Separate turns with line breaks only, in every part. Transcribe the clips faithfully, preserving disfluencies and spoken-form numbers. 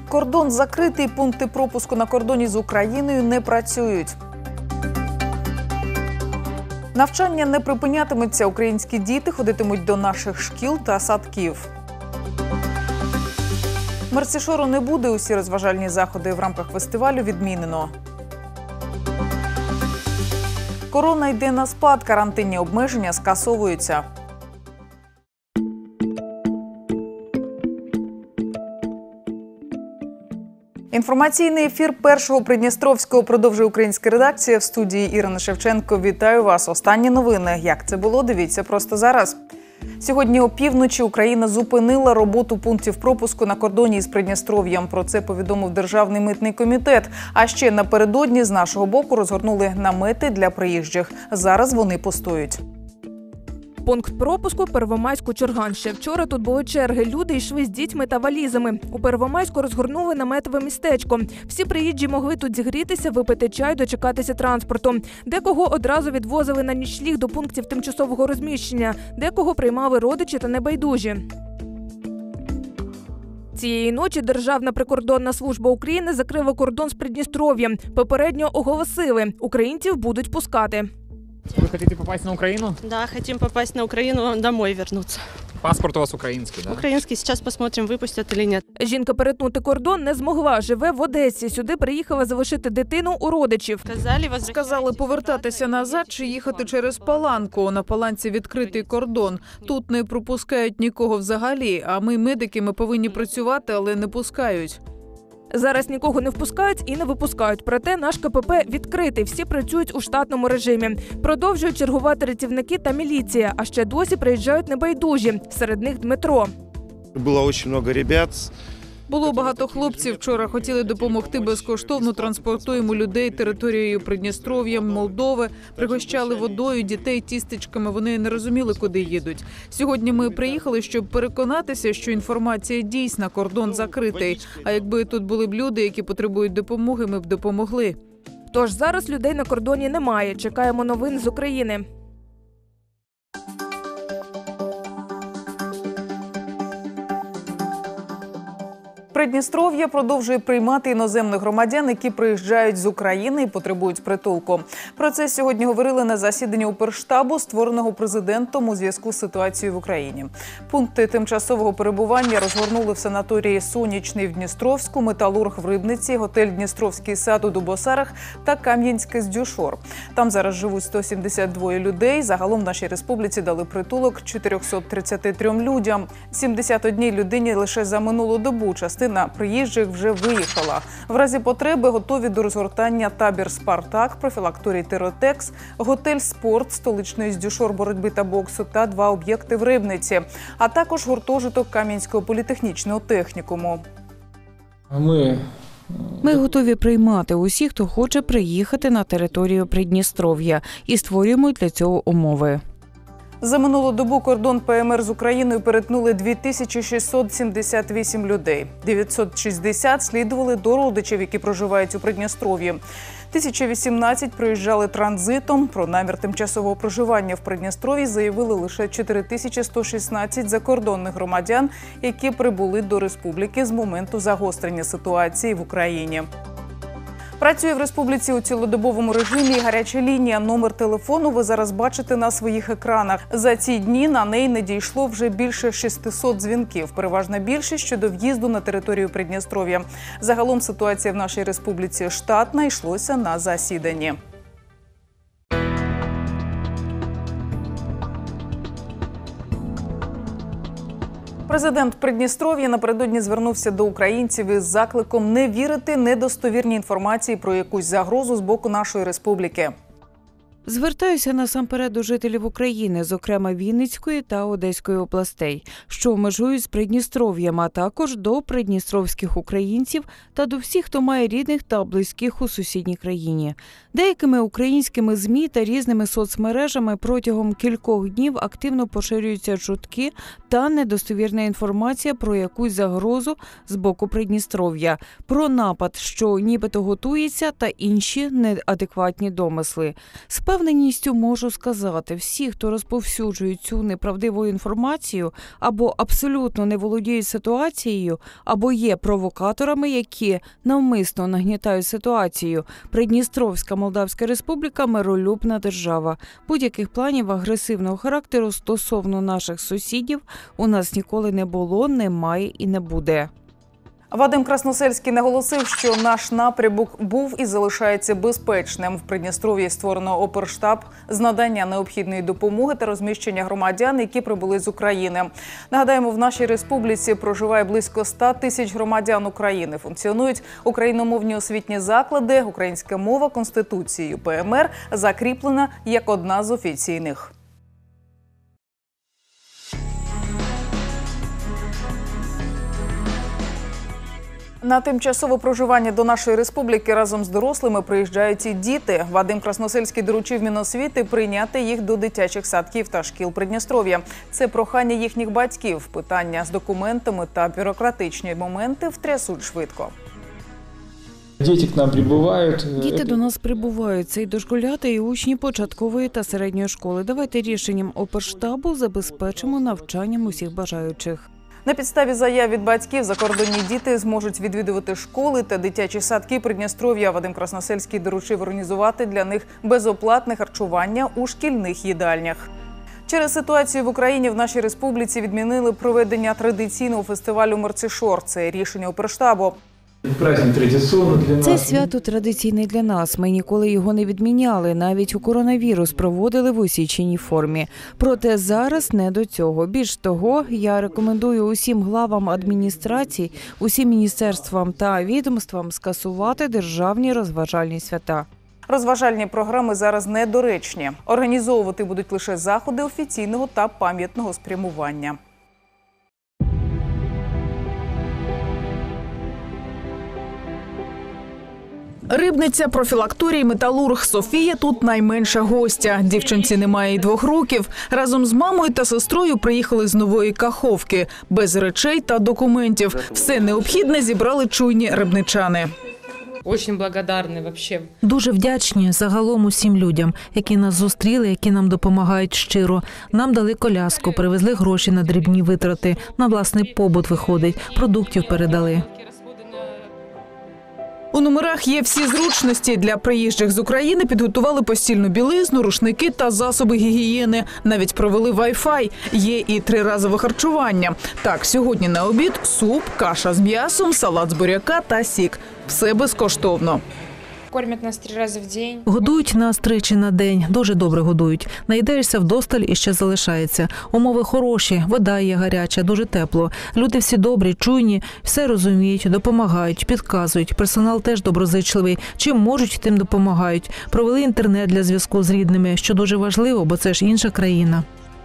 Кордон закритий, пункти пропуску на кордоні з Україною не працюють. Навчання не припинятиметься, українські діти ходитимуть до наших шкіл та садків. Мерсішору не буде, усі розважальні заходи в рамках фестивалю відмінено. Корона йде на спад, карантинні обмеження скасовуються. Інформаційний ефір Першого Придністровського продовжує українська редакція. В студії Ірина Шевченко. Вітаю вас. Останні новини. Як це було, дивіться просто зараз. Сьогодні опівночі Україна зупинила роботу пунктів пропуску на кордоні із Придністров'ям. Про це повідомив Державний митний комітет. А ще напередодні з нашого боку розгорнули намети для приїжджих. Зараз вони пустують.
Пункт пропуску Первомайську-Чорган. Ще вчора тут були черги. Люди йшли з дітьми та валізами. У Первомайську розгорнули наметове містечко. Всі приїжджі могли тут зігрітися, випити чай, дочекатися транспорту. Декого одразу відвозили на нічліг до пунктів тимчасового розміщення. Декого приймали родичі та небайдужі. Цієї ночі Державна прикордонна служба України закрила кордон з Придністров'ям. Попередньо оголосили – українців будуть пускати.
Вы хотите попасть на Украину?
Да, хотим попасть на Украину, домой вернуться.
Паспорт у вас украинский, да?
Украинский, сейчас посмотрим, выпустят или нет.
Жінка перетнути кордон не змогла, живе в Одесі. Сюди приїхала залишити дитину у родичів.
Сказали,
Сказали повертатися назад чи їхати через Паланку. На Паланці відкритий кордон. Тут не пропускають нікого взагалі, а ми, медики, ми повинні працювати, але не пускають.
Зараз нікого не впускають і не випускають. Проте наш КПП відкритий, всі працюють у штатному режимі. Продовжують чергувати рятівники та міліція, а ще досі приїжджають небайдужі. Серед них Дмитро.
Було дуже багато ребят.
Було багато хлопців вчора, хотіли допомогти безкоштовно, транспортуємо людей територією Придністров'я, Молдови, пригощали водою, дітей тістечками, вони не розуміли, куди їдуть. Сьогодні ми приїхали, щоб переконатися, що інформація дійсна, кордон закритий. А якби тут були б люди, які потребують допомоги, ми б допомогли.
Тож зараз людей на кордоні немає, чекаємо новин з України.
Придністров'я продовжує приймати іноземних громадян, які приїжджають з України і потребують притулку. Про це сьогодні говорили на засіданні Уперштабу, створеного президентом у зв'язку з ситуацією в Україні. Пункти тимчасового перебування розгорнули в санаторії «Сонячний» в Дністровську, «Металург» в Рибниці, готель «Дністровський сад» у Дубосарах та «Кам'янське» з Дюшор. Там зараз живуть сто сімдесят два людей. Загалом в нашій республіці дали притулок чотирьохсот тридцяти трьом людям. сімдесят одній людині лише за минулу добу. Частина приїжджих вже виїхала. В разі потреби готові до розгортання табір «Спартак», профілакторій «Теротекс», готель «Спорт», столичної з Дюшор боротьби та боксу та два об'єкти в Рибниці, а також гуртожиток Кам'янського політехнічного технікуму.
Ми... Ми готові приймати усіх, хто хоче приїхати на територію Придністров'я, і створюємо для цього умови.
За минулу добу кордон ПМР з Україною перетнули дві тисячі шістсот сімдесят вісім людей. дев'ятсот шістдесят слідували до родичів, які проживають у Придністров'ї. тисяча вісімнадцять приїжджали транзитом. Про намір тимчасового проживання в Придністров'ї заявили лише чотири тисячі сто шістнадцять закордонних громадян, які прибули до республіки з моменту загострення ситуації в Україні. Працює в республіці у цілодобовому режимі гаряча лінія. Номер телефону ви зараз бачите на своїх екранах. За ці дні на неї надійшло вже більше шістсот дзвінків. Переважна більшість щодо в'їзду на територію Придністров'я. Загалом ситуація в нашій республіці штатна, йшлося на засіданні. Президент Придністров'я напередодні звернувся до українців із закликом не вірити недостовірній інформації про якусь загрозу з боку нашої республіки.
Звертаюся насамперед до жителів України, зокрема Вінницької та Одеської областей, що межують з Придністров'ям, а також до придністровських українців та до всіх, хто має рідних та близьких у сусідній країні. Деякими українськими ЗМІ та різними соцмережами протягом кількох днів активно поширюються чутки та недостовірна інформація про якусь загрозу з боку Придністров'я, про напад, що нібито готується, та інші неадекватні домисли. З упевненістю можу сказати, всі, хто розповсюджують цю неправдиву інформацію, або абсолютно не володіють ситуацією, або є провокаторами, які навмисно нагнітають ситуацію. Придністровська Молдавська Республіка – миролюбна держава. Будь-яких планів агресивного характеру стосовно наших сусідів у нас ніколи не було, немає і не буде.
Вадим Красносельський наголосив, що наш напрямок був і залишається безпечним. В Придністров'ї створено оперштаб з надання необхідної допомоги та розміщення громадян, які прибули з України. Нагадаємо, в нашій республіці проживає близько ста тисяч громадян України. Функціонують україномовні освітні заклади, українська мова Конституцією Пе Ем Ер закріплена як одна з офіційних. На тимчасове проживання до нашої республіки разом з дорослими приїжджають і діти. Вадим Красносельський доручив Міносвіти прийняти їх до дитячих садків та шкіл Придністров'я. Це прохання їхніх батьків. Питання з документами та бюрократичні моменти втрясуть швидко.
Діти к нам прибувають.
Діти до нас прибувають. Це і дошколята, і учні початкової та середньої школи. Давайте рішенням оперштабу забезпечимо навчанням усіх бажаючих.
На підставі заяв від батьків закордонні діти зможуть відвідувати школи та дитячі садки Придністров'я. Вадим Красносельський доручив організувати для них безоплатне харчування у шкільних їдальнях. Через ситуацію в Україні в нашій республіці відмінили проведення традиційного фестивалю «Мерцішор». Це рішення оперштабу.
Праздник традиційний для нас.
Це свято традиційне для нас. Ми ніколи його не відміняли. Навіть у коронавірус проводили в усіченій формі. Проте зараз не до цього. Більш того, я рекомендую усім главам адміністрацій, усім міністерствам та відомствам скасувати державні розважальні свята.
Розважальні програми зараз недоречні. Організовувати будуть лише заходи офіційного та пам'ятного спрямування. Рибниця, профілакторій, металург Софія тут найменша гостя. Дівчинці немає й двох років. Разом з мамою та сестрою приїхали з Нової Каховки. Без речей та документів. Все необхідне зібрали чуйні рибничани.
Очень благодарны вообще.
Дуже вдячні загалом усім людям, які нас зустріли, які нам допомагають щиро. Нам дали коляску, привезли гроші на дрібні витрати, на власний побут виходить, продуктів передали.
У номерах є всі зручності. Для приїжджих з України підготували постільну білизну, рушники та засоби гігієни. Навіть провели вай-фай. Є і триразове харчування. Так, сьогодні на обід – суп, каша з м'ясом, салат з буряка та сік. Все безкоштовно.
Кормять нас три рази в день.
Годують нас тричі на день. Дуже добре годують. Наїдаєшся вдосталь і ще залишається. Умови хороші, вода є гаряча, дуже тепло. Люди всі добрі, чуйні, все розуміють, допомагають, підказують. Персонал теж доброзичливий. Чим можуть, тим допомагають. Провели інтернет для зв'язку з рідними, що дуже важливо, бо це ж інша країна.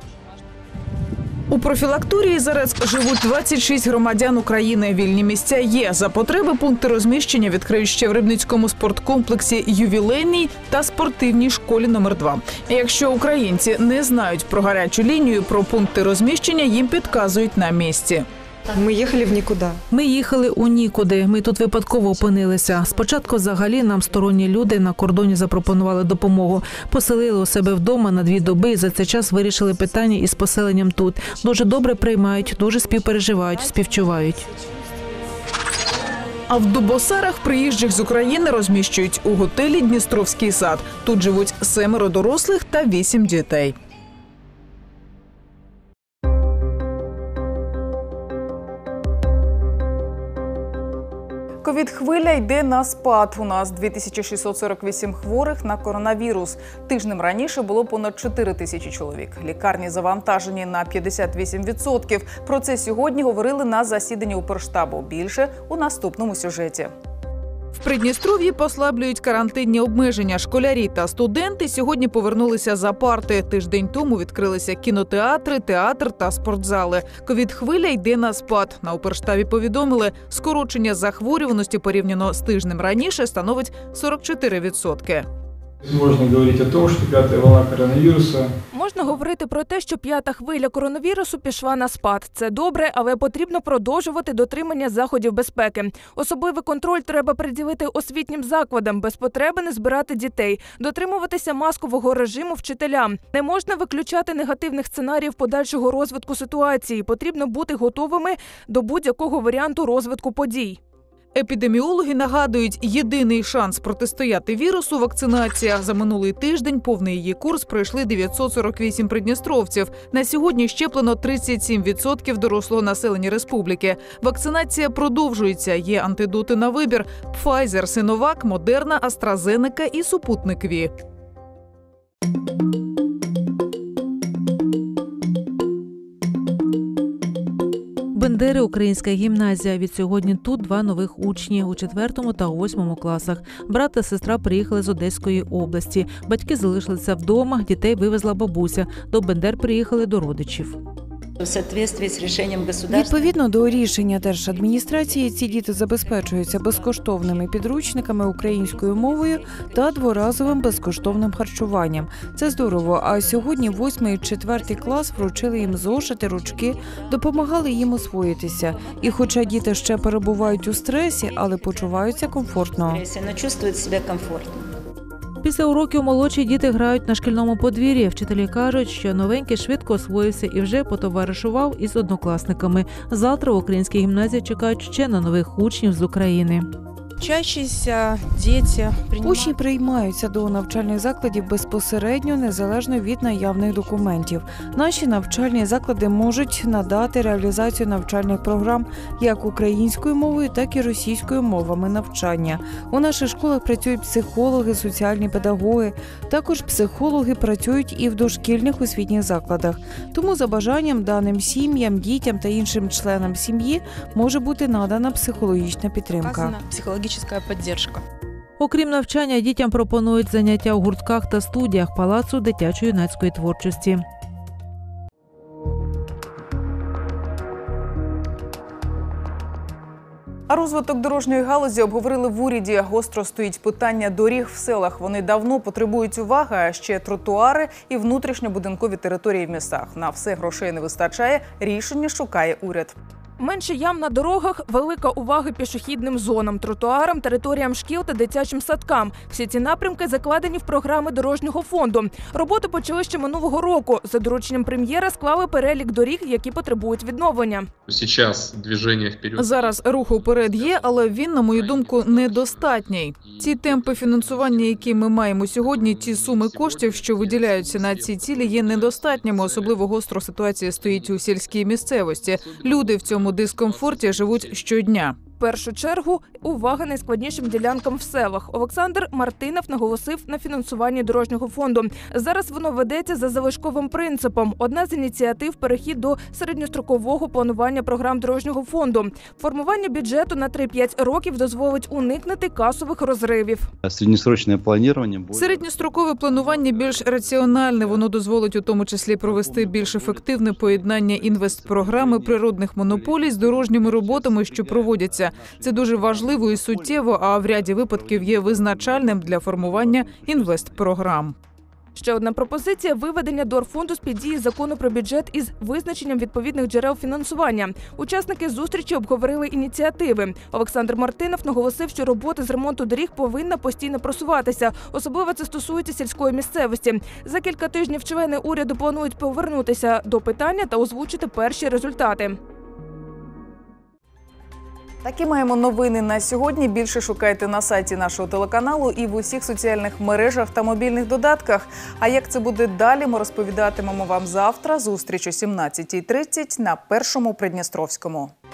У профілакторії зараз живуть двадцять шість громадян України. Вільні місця є. За потреби пункти розміщення відкриють ще в Рибницькому спорткомплексі «Ювілейній» та спортивній школі номер два. Якщо українці не знають про гарячу лінію, про пункти розміщення їм підказують на місці.
Ми їхали в нікуди.
Ми їхали у нікуди. Ми тут випадково опинилися. Спочатку взагалі нам сторонні люди на кордоні запропонували допомогу. Поселили у себе вдома на дві доби і за цей час вирішили питання із поселенням тут. Дуже добре приймають, дуже співпереживають, співчувають.
А в Дубосарах приїжджих з України розміщують у готелі «Дністровський сад». Тут живуть семеро дорослих та вісім дітей. Ковід-хвиля йде на спад. У нас дві тисячі шістсот сорок вісім хворих на коронавірус. Тижнем раніше було понад чотири тисячі чоловік. Лікарні завантажені на п'ятдесят вісім відсотків. Про це сьогодні говорили на засіданні оперштабу. Більше у наступному сюжеті. В Придністров'ї послаблюють карантинні обмеження. Школярі та студенти сьогодні повернулися за парти. Тиждень тому відкрилися кінотеатри, театр та спортзали. Ковід-хвиля йде на спад. На оперштабі повідомили, скорочення захворюваності порівняно з тижнем раніше становить сорок чотири відсотки.
Можно говорить о том, что пятая волна коронавируса
Можна говорити про те, що п'ята хвиля коронавірусу пішла на спад. Це добре, але потрібно продовжувати дотримання заходів безпеки. Особливий контроль треба приділити освітнім закладам, без потреби не збирати дітей, дотримуватися маскового режиму вчителям. Не можна виключати негативних сценаріїв подальшого розвитку ситуації. Потрібно бути готовими до будь-якого варіанту розвитку подій.
Епідеміологи нагадують, єдиний шанс протистояти вірусу – вакцинація. За минулий тиждень повний її курс пройшли дев'ятсот сорок вісім придністровців. На сьогодні щеплено тридцять сім відсотків дорослого населення республіки. Вакцинація продовжується. Є антидоти на вибір – Pfizer, Sinovac, Moderna, AstraZeneca і супутник Ві.
Бендери – українська гімназія. Від сьогодні тут два нових учні у четвертому та восьмому класах. Брат та сестра приїхали з Одеської області. Батьки залишилися вдома, дітей вивезла бабуся. До Бендер приїхали до родичів.
Відповідно до рішення держадміністрації, ці діти забезпечуються безкоштовними підручниками українською мовою та дворазовим безкоштовним харчуванням. Це здорово. А сьогодні восьмий і четвертий клас вручили їм зошити, ручки, допомагали їм освоїтися. І хоча діти ще перебувають у стресі, але почуваються комфортно.
Після уроків молодші діти грають на шкільному подвір'ї. Вчителі кажуть, що новенький швидко освоївся і вже потоваришував із однокласниками. Завтра в українській гімназії чекають ще на нових учнів з України.
Вчащіся діти Учні приймаються до навчальних закладів безпосередньо, незалежно від наявних документів. Наші навчальні заклади можуть надати реалізацію навчальних програм як українською мовою, так і російською мовами навчання. У наших школах працюють психологи, соціальні педагоги. Також психологи працюють і в дошкільних освітніх закладах. Тому за бажанням даним сім'ям, дітям та іншим членам сім'ї може бути надана психологічна підтримка.
Підтримка.
Окрім навчання, дітям пропонують заняття у гуртках та студіях Палацу дитячо-юнацької творчості.
А розвиток дорожньої галузі обговорили в уряді. Гостро стоїть питання доріг в селах. Вони давно потребують уваги, а ще тротуари і внутрішньобудинкові території в містах. На все грошей не вистачає, рішення шукає уряд.
Менше ям на дорогах, велика увага пішохідним зонам, тротуарам, територіям шкіл та дитячим садкам. Всі ці напрямки закладені в програми Дорожнього фонду. Роботи почали ще минулого року. За дорученням прем'єра склали перелік доріг, які потребують відновлення.
Зараз рух уперед є, але він, на мою думку, недостатній. Ці темпи фінансування, які ми маємо сьогодні, ті суми коштів, що виділяються на ці цілі, є недостатніми. Особливо гостро ситуація стоїть у сільській місцевості. Люди в цьому дискомфорті живуть щодня.
В першу чергу увага найскладнішим ділянкам в селах. Олександр Мартинов наголосив на фінансуванні Дорожнього фонду. Зараз воно ведеться за залишковим принципом. Одна з ініціатив – перехід до середньострокового планування програм Дорожнього фонду. Формування бюджету на три-п'ять років дозволить уникнути касових розривів.
Середньострокове планування
Середньострокове планування більш раціональне. Воно дозволить у тому числі провести більш ефективне поєднання інвестпрограми природних монополій з дорожніми роботами, що проводяться. Це дуже важливо і суттєво, а в ряді випадків є визначальним для формування інвестпрограм.
Ще одна пропозиція – виведення Дорфонду з-під дії закону про бюджет із визначенням відповідних джерел фінансування. Учасники зустрічі обговорили ініціативи. Олександр Мартинов наголосив, що робота з ремонту доріг повинна постійно просуватися. Особливо це стосується сільської місцевості. За кілька тижнів члени уряду планують повернутися до питання та озвучити перші результати.
Такі маємо новини на сьогодні. Більше шукайте на сайті нашого телеканалу і в усіх соціальних мережах та мобільних додатках. А як це буде далі, ми розповідатимемо вам завтра. Зустріч о сімнадцятій тридцять на Першому Придністровському.